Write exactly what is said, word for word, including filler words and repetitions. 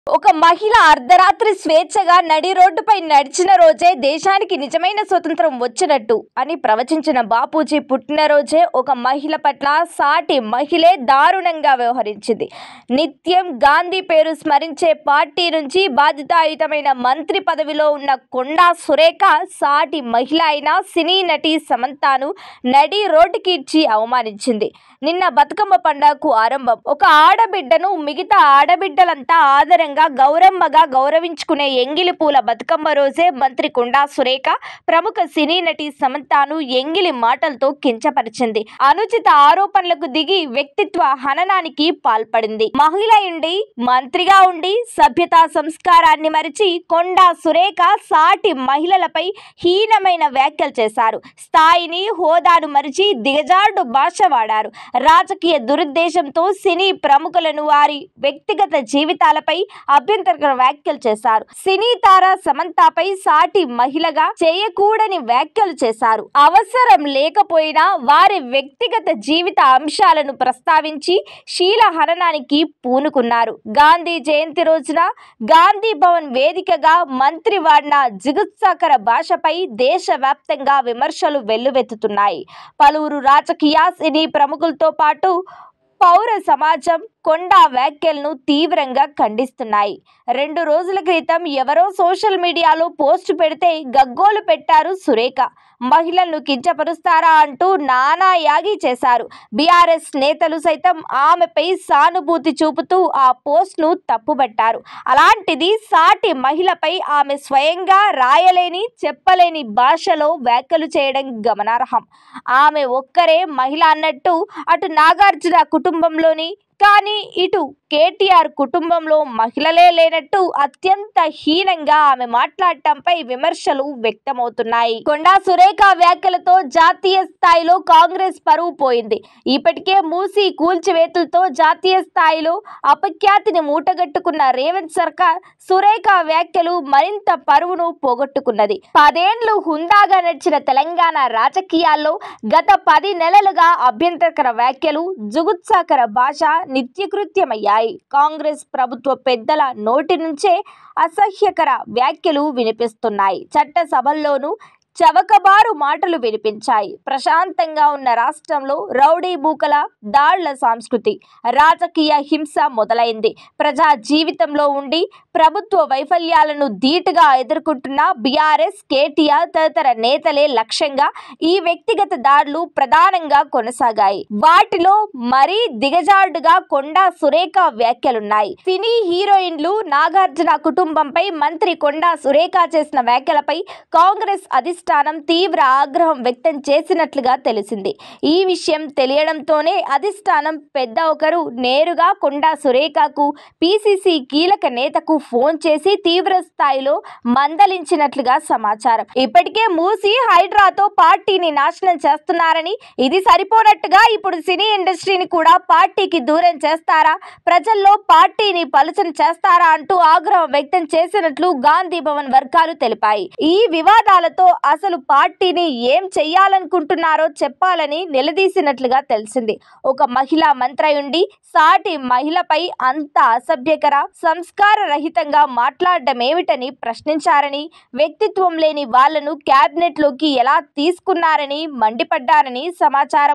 ఒక మహిళ అర్ధరాత్రి స్వేచ్ఛగా నడి రోడ్డుపై నడిచిన రోజే దేశానికి నిజమైన స్వతంత్రం వచ్చినట్టు అని ప్రవచించిన బాపూజీ పుట్టినరోజే ఒక మహిళ పట్ల సాటి మహిళే దారుణంగా వ్యవహరించింది. నిత్యం గాంధీ పేరు స్మరించే పార్టీ నుంచి బాధ్యతాయుతమైన మంత్రి పదవిలో ఉన్న కొండా సురేఖ సాటి మహిళ అయిన సినీ నటి సమంతను నడి రోడ్డుకి ఇచ్చి అవమానించింది. నిన్న బతుకమ్మ పండుగకు ఆరంభం. ఒక ఆడబిడ్డను మిగతా ఆడబిడ్డలంతా ఆదరంగా గౌరమ్మగా గౌరవించుకునే ఎంగిలి పూల బతుకమ్మ రోజే మంత్రి కొండా సురేఖ ప్రముఖ సినీ నటి సమంతను ఎంగిలి మాటలతో కించపరిచింది. అనుచిత ఆరోపణలకు దిగి వ్యక్తిత్వ హననానికి పాల్పడింది. మహిళ ఉండి మంత్రిగా ఉండి సభ్యతా సంస్కారాన్ని మరిచి కొండా సురేఖ సాటి మహిళలపై హీనమైన వ్యాఖ్యలు చేశారు. స్థాయిని హోదాను మరిచి దిగజార్డు భాష వాడారు. రాజకీయ దురుద్దేశంతో సినీ ప్రముఖులను వారి వ్యక్తిగత జీవితాలపై అభ్యంతరకర వ్యాఖ్యలు చేశారు. సినీ తార సమంతపై సాటి మహిళగా చేయకూడని వ్యాఖ్యలు చేశారు. అవసరం లేకపోయినా వారి వ్యక్తిగత జీవిత అంశాలను ప్రస్తావించి శీల హననానికి పూనుకున్నారు. గాంధీ జయంతి రోజున గాంధీ భవన్ వేదికగా మంత్రి వాడిన జిగుత్సాకర భాషపై దేశవ్యాప్తంగా విమర్శలు వెల్లువెత్తుతున్నాయి. పలువురు రాజకీయ సినీ ప్రముఖులతో పాటు పౌర సమాజం కొండా వ్యాఖ్యలను తీవ్రంగా ఖండిస్తున్నాయి. రెండు రోజుల క్రితం ఎవరో సోషల్ మీడియాలో పోస్టు పెడితే గగ్గోలు పెట్టారు సురేఖ. మహిళలను కించపరుస్తారా అంటూ నానా యాగి చేశారు. బీఆర్ఎస్ నేతలు సైతం ఆమెపై సానుభూతి చూపుతూ ఆ పోస్ట్ను తప్పుబట్టారు. అలాంటిది సాటి మహిళపై ఆమె స్వయంగా రాయలేని చెప్పలేని భాషలో వ్యాఖ్యలు చేయడం గమనార్హం. ఆమె ఒక్కరే మహిళ అన్నట్టు అటు నాగార్జున కుటుంబంలోని కానీ ఇటు కేటీఆర్ కుటుంబంలో మహిళలే లేనట్టు అత్యంత హీనంగా ఆమె మాట్లాడటంపై విమర్శలు వ్యక్తమవుతున్నాయి. కొండా సురేఖ వ్యాఖ్యలతో జాతీయ స్థాయిలో కాంగ్రెస్ పరువు పోయింది. ఇప్పటికే మూసి కూల్చివేతలతో జాతీయ స్థాయిలో అపఖ్యాతిని మూటగట్టుకున్న రేవంత్ సర్కార్ సురేఖ వ్యాఖ్యలు మరింత పరువును పోగొట్టుకున్నది. పదేండ్లు హుందాగా నడిచిన తెలంగాణ రాజకీయాల్లో గత పది నెలలుగా అభ్యంతరకర వ్యాఖ్యలు జుగుత్సాకర భాష నిత్యకృత్యమయ్యాయి. కాంగ్రెస్ ప్రభుత్వ పెద్దల నోటి నుంచే అసహ్యకర వ్యాఖ్యలు వినిపిస్తున్నాయి. చట్టసభల్లోనూ చవకబారు మాటలు వినిపించాయి. ప్రశాంతంగా ఉన్న రాష్ట్రంలో రౌడీ బూకల దాళ్ల సంస్కృతి, రాజకీయ హింస మొదలైంది. ప్రజా జీవితంలో ఉండి ప్రభుత్వ వైఫల్యాలను ధీటుగా ఎదుర్కొంటున్న బీఆర్ఎస్, కేటీఆర్ తదితర నేతలే లక్ష్యంగా ఈ వ్యక్తిగత దాడులు ప్రధానంగా కొనసాగాయి. వాటిలో మరీ దిగజార్డుగా కొండా సురేఖ వ్యాఖ్యలున్నాయి. సినీ హీరోయిన్లు నాగార్జున కుటుంబంపై మంత్రి కొండా సురేఖ చేసిన వ్యాఖ్యలపై కాంగ్రెస్ అధిష్టానం తీవ్ర ఆగ్రహం వ్యక్తం చేసినట్లుగా తెలిసింది. ఈ విషయం తెలియడంతోనే అధిష్టానం పెద్ద ఒకరు నేరుగా కొండా సురేఖకు పీసీసీ కీలక నేతకు ఫోన్ చేసి తీవ్ర స్థాయిలో మందలించినట్లుగా సమాచారం. ఇప్పటికే మూసి హైడ్రాతో పార్టీని నాశనం చేస్తున్నారని, ఇది సరిపోనట్టుగా ఇప్పుడు సినీ ఇండస్ట్రీని కూడా పార్టీకి దూరం చేస్తారా, ప్రజల్లో పార్టీని పలుచన చేస్తారా అంటూ ఆగ్రహం వ్యక్తం చేసినట్లు గాంధీ భవన్ వర్గాలు తెలిపాయి. ఈ వివాదాలతో అసలు పార్టీని ఏం చెయ్యాలనుకుంటున్నారో చెప్పాలని నిలదీసినట్లుగా తెలిసింది. ఒక మహిళా మంత్రి ఉండి సాటి మహిళపై అంత అసభ్యకర, సంస్కార రహితంగా మాట్లాడటమేమిటని ప్రశ్నించారని, వ్యక్తిత్వం లేని వాళ్లను క్యాబినెట్లోకి ఎలా తీసుకున్నారని మండిపడ్డారని సమాచారం.